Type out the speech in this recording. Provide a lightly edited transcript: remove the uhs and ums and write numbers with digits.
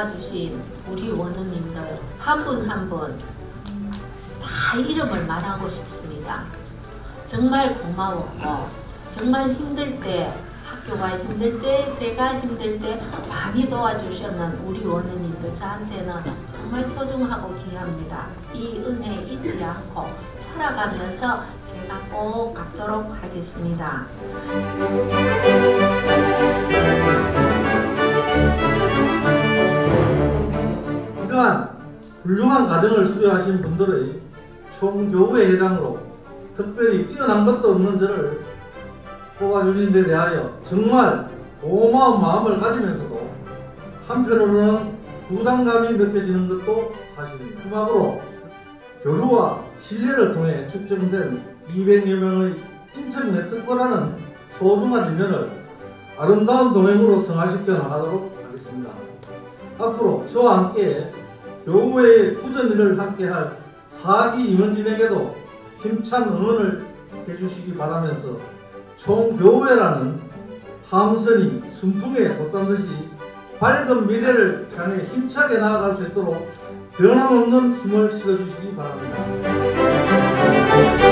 도와주신 우리 원우님들 한 분 한 분 다 이름을 말하고 싶습니다. 정말 고마웠고 정말 힘들 때, 학교가 힘들 때, 제가 힘들 때 많이 도와주셨는 우리 원우님들 저한테는 정말 소중하고 귀합니다. 이 은혜 잊지 않고 살아가면서 제가 꼭 갚도록 하겠습니다. 이러한 훌륭한 과정을 수료하신 분들의 총교회 회장으로 특별히 뛰어난 것도 없는 저를 뽑아주신 데 대하여 정말 고마운 마음을 가지면서도 한편으로는 부담감이 느껴지는 것도 사실입니다. 마지막으로 교류와 신뢰를 통해 축적된 200여 명의 인천 네트워크라는 소중한 인연을 아름다운 동행으로 성화시켜 나가도록 하겠습니다. 앞으로 저와 함께 교회의 굳은 일을 함께할 4기 임원진에게도 힘찬 응원을 해주시기 바라면서 총교회라는 함선이 순풍에 돋담듯이 밝은 미래를 향해 힘차게 나아갈 수 있도록 변함없는 힘을 실어주시기 바랍니다.